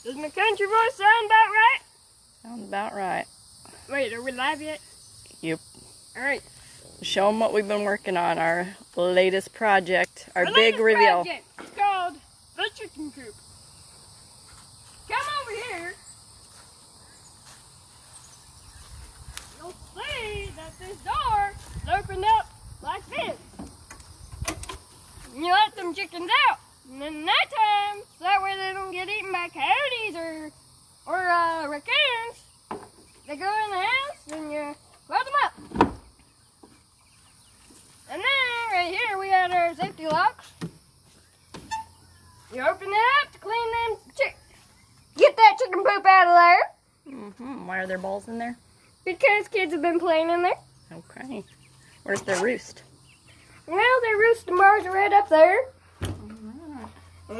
Does my country voice sound about right? Sounds about right. Wait, are we live yet? Yep. Alright. Show them what we've been working on, our latest project, our big reveal. Project. It's called the chicken coop. Come over here. You'll see that this door is opened up like this. And you let them chickens out. And then that time, so that way they don't get eaten by coyotes or raccoons. They go in the house and you load them up. And then right here we got our safety locks. You open it up to clean them get that chicken poop out of there. Why are there balls in there? Because kids have been playing in there. Okay. Where's their roost? Well, their roosting bars are right up there. And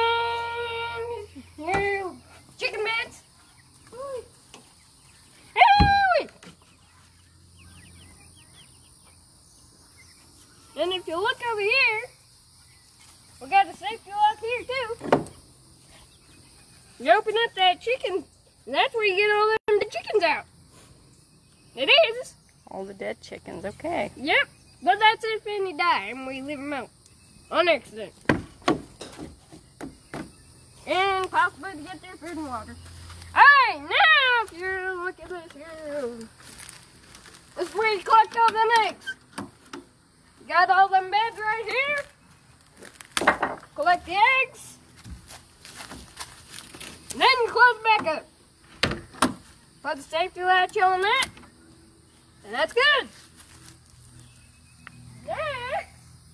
your chicken beds. And if you look over here, we got a safety lock here too. You open up that chicken, and that's where you get all them dead chickens out. It is. All the dead chickens, okay. Yep, but that's if any die and we leave them out on accident. And possibly to get their food and water. Alright, now if you look at this here, this is where you collect all them eggs. Got all them beds right here. Collect the eggs. And then close back up. Put the safety latch on that. And that's good. Next.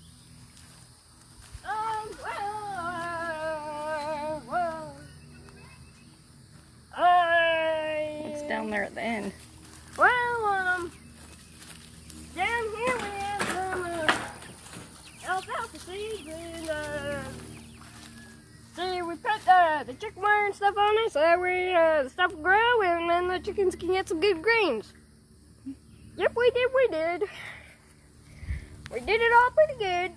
It's down there at the end. Well, down here we have some alfalfa seeds and see, we put the chicken wire and stuff on it so that way the stuff will grow and then the chickens can get some good greens. Yep, we did. We did it all pretty good.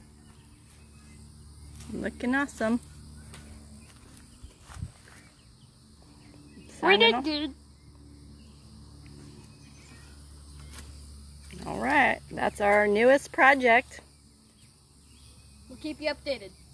Looking awesome. We did good. All right, that's our newest project. We'll keep you updated.